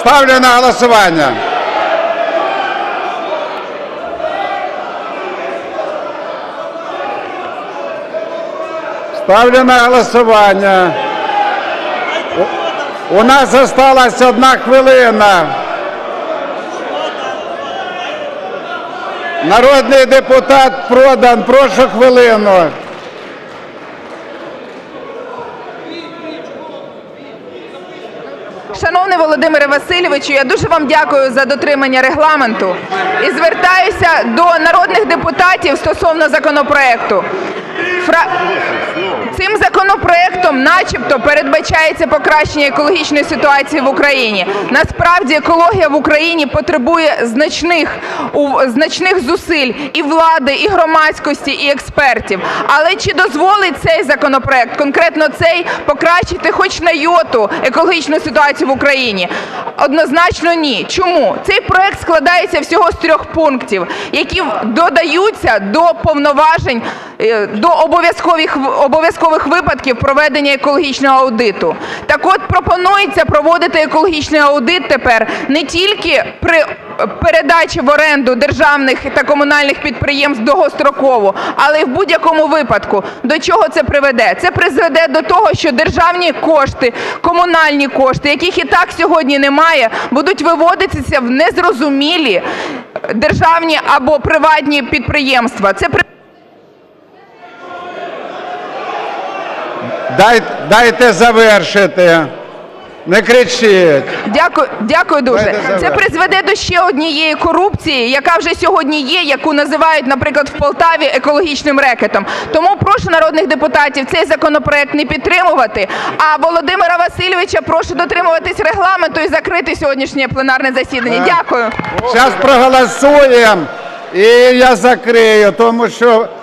Ставлю на голосування. Ставлю на голосування. У нас залишилась 1 хвилина. Народний депутат Продан, прошу хвилину. Шановний Володимире Васильовичу, я дуже вам дякую за дотримання регламенту і звертаюся до народних депутатів стосовно законопроекту. Цим законопроектом начебто передбачається покращення екологічної ситуації в Україні. Насправді екологія в Україні потребує значних зусиль і влади, і громадськості, і експертів. Але чи дозволить цей законопроект, конкретно цей, покращити хоч на йоту екологічну ситуацію в Україні? Однозначно ні. Чому? Цей проект складається всього з 3 пунктів, які додаються до повноважень, до обов'язкових випадків проведення екологічного аудиту. Так от, пропонується проводити екологічний аудит тепер не тільки при передачі в оренду державних та комунальних підприємств довгостроково, але й в будь-якому випадку. До чого це приведе? Це призведе до того, що державні кошти, комунальні кошти, яких і так сьогодні немає, будуть виводитися в незрозумілі державні або приватні підприємства. Дайте завершити. Не кричіть. Дякую дуже. Це призведе до ще однієї корупції, яка вже сьогодні є, яку називають, наприклад, в Полтаві екологічним рекетом. Тому прошу народних депутатів цей законопроект не підтримувати, а Володимира Васильовича прошу дотримуватись регламенту і закрити сьогоднішнє пленарне засідання. Дякую. Зараз проголосуємо і я закрию, тому що